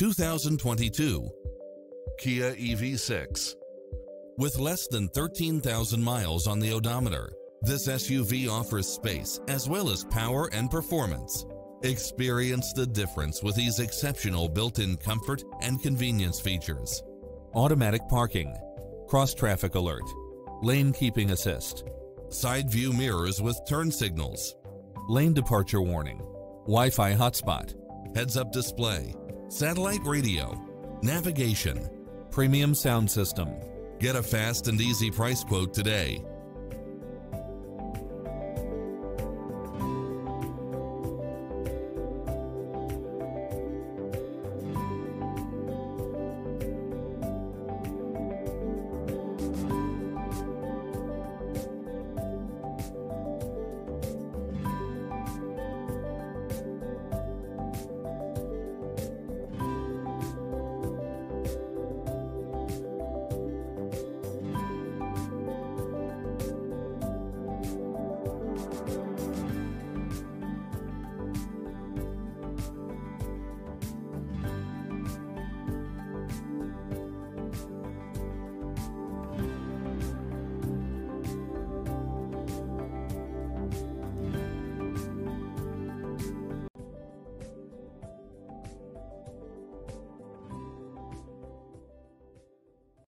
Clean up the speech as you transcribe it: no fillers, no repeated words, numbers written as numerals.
2022 Kia EV6. With less than 13,000 miles on the odometer, this SUV offers space as well as power and performance. Experience the difference with these exceptional built-in comfort and convenience features. Automatic parking, cross-traffic alert, lane keeping assist, side view mirrors with turn signals, lane departure warning, Wi-Fi hotspot, heads-up display, satellite radio, navigation, premium sound system. Get a fast and easy price quote today